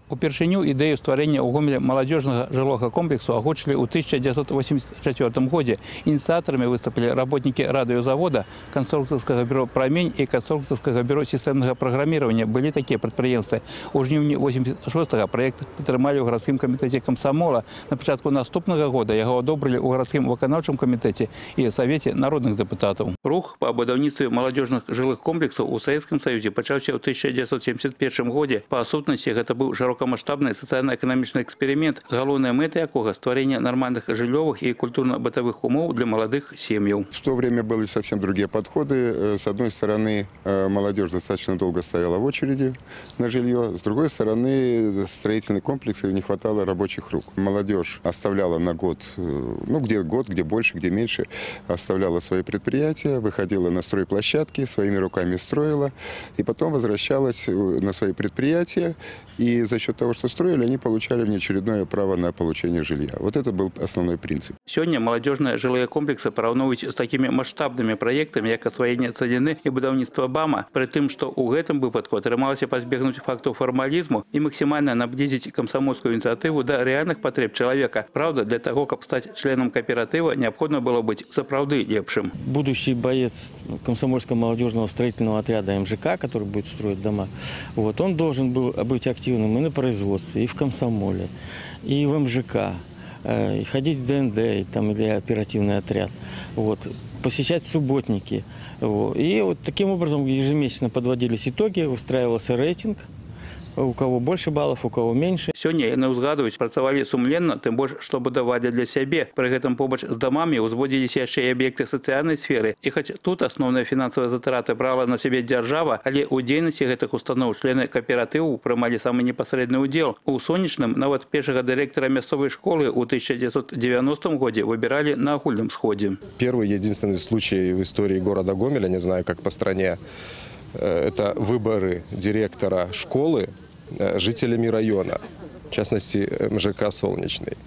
Упершыню ідэю стварэння ў Гомелі маладзёжнага жылога комплексу агучылі ў 1984 годзе. Ініцыятарамі выступілі работнікі радыёзавода, канструкторскага бюро «Прамень» і канструкторскага бюро сістэмнага праграміравання. Былі такія прадпрыемствы. У жніўні 86-го праект падтрымалі ў гарадскім камітэце камсамола. На пачатку наступнага года яго адобрылі ў гарадскім выканаўчым камітэце і савеце народных дэпутатаў. Рух па будаўніцтве маладзёжных жылых комплексаў у Савецкім Саюзе пачаўся ў 1971 годзе. Па сутнасці гэта быў шырокамаштабны сацыяльна-эканамічны эксперымент, галоўная мэта якога стварэння нармальных жыллёвых и культурно-бытовых умов для молодых семей. В то время были совсем другие подходы. С одной стороны, молодежь достаточно долго стояла в очереди на жилье. С другой стороны, строительный комплекс, и не хватало рабочих рук. Молодежь оставляла на год, ну где год, где больше, где меньше, оставляла свои предприятия, выходила на стройплощадки, своими руками строила, и потом возвращалась на свои предприятия, и за счет того, что строили, они получали внеочередное право на получение жилья. Вот это был основной принцип. Сегодня молодежные жилые комплексы пораўнуюць с такими масштабными проектами, как освоение целины и будаўніцтва БАМа, при том, что у гэтым выпадку атрымалася пазбегнуць факту формализму и максимально наблизить комсомольскую инициативу до реальных потреб человека. Правда, для того, как стать членом кооператива, необходимо было быть сапраўды лепшим. Будущий боец комсомольского молодежного строительного отряда МЖК, который будет строить дома, вот, он должен был быть активным и на производстве, и в комсомоле, и в МЖК, и ходить в ДНД или оперативный отряд, вот, посещать субботники. Вот. И вот таким образом ежемесячно подводились итоги, выстраивался рейтинг. У кого больше баллов, у кого меньше. Сёння яны ўзгадваюць, працавалі сумленна, тым больш, што будавалі для сябе. Пры гэтым побач з дамамі ўзводзіліся яшчэ і аб'екты сацыяльнай сферы. І хоць тут асноўная фінансавая затраты брала на сябе дзяржава, але ў дзейнасці гэтых устаноў члены кааператыву прымалі самы непасрэдны ўдзел. У Сонечным нават першага дырэктара мясцовай школы ў 1990 годзе выбіралі на агульным сходзе. Первый единственный случай в истории города Гомеля, не знаю, как по стране, это выборы директора школы жителями района, в частности МЖК «Солнечный».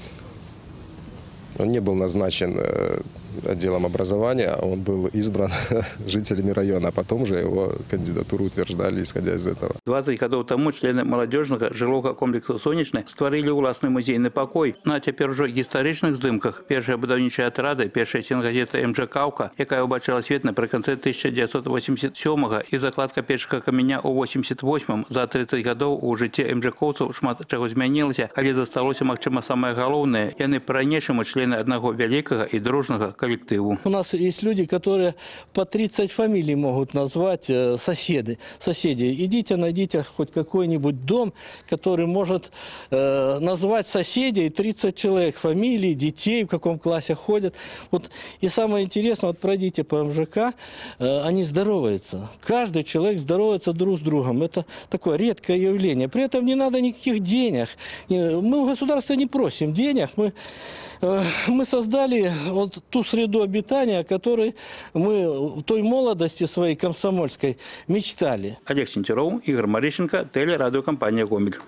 Он не был назначен отделом образования, он был избран жителями района, а потом уже его кандидатуру утверждали, исходя из этого. 20 гадоў таму члены маладзёжнага жылога комплексу «Сонечны» стварылі ўласны музейны пакой. На цяпер ужо гістарычных здымках першая будаўнічая атрада, першая сенгазета «МЖКаўка», якая ўбачыла свет напрыканцы 1987-го, і закладка першага каменя ў 88-м. За 30 гадоў у жыцці МЖКаўцаў шмат чаго змянілася, але засталося, магчыма, самае галоўнае. Яны па-ранейшаму члены аднаго вялікага і дружнага коллективу. У нас есть люди, которые по 30 фамилий могут назвать соседи. Идите, найдите хоть какой-нибудь дом, который может назвать соседей 30 человек, фамилий, детей, в каком классе ходят. Вот. И самое интересное, вот пройдите по МЖК, они здороваются. Каждый человек здоровается друг с другом. Это такое редкое явление. При этом не надо никаких денег. Мы у государства не просим денег. Мы создали вот ту среду обитания, о которой мы в той молодости своей комсомольской мечтали. Олег Сентеров, Игорь Марищенко, телерадиокомпания «Гомель».